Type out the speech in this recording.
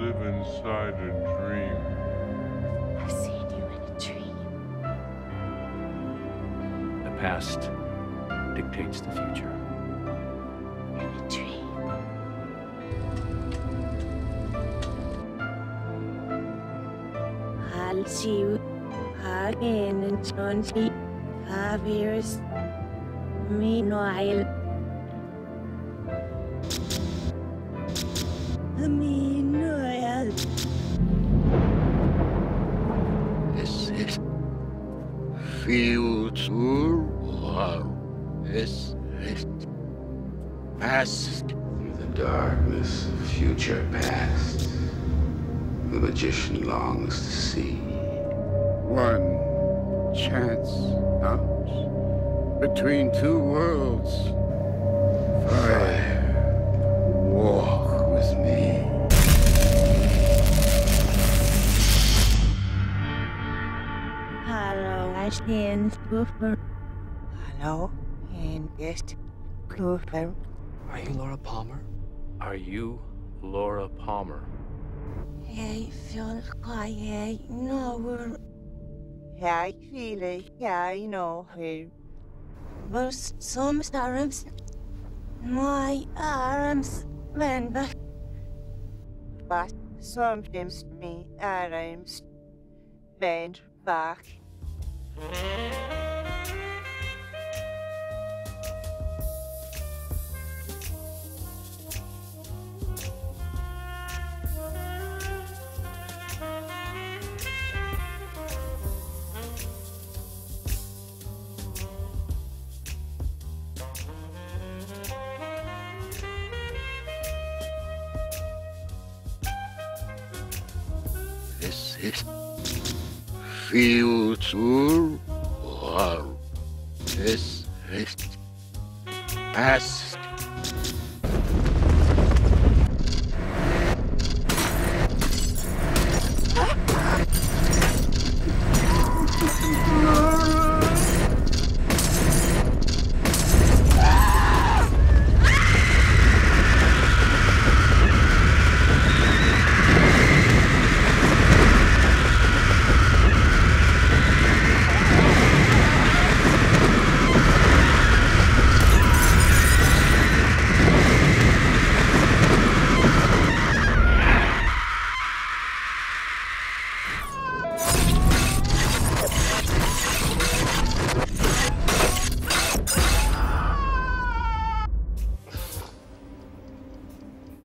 live inside a dream. I've seen you in a dream. The past dictates the future. In a dream. I'll see you again in 25 years. Meanwhile, Is it future or is it past? Through the darkness of future past, the magician longs to see. One chance out between two worlds. Fire, walk with me. hello, I stand Cooper. Hello, and guest Cooper. Are you Laura Palmer? Are you Laura Palmer? I feel quiet, no, I feel it, I know her. But sometimes my arms bend back. But sometimes my arms bend back. Is it future or is it past?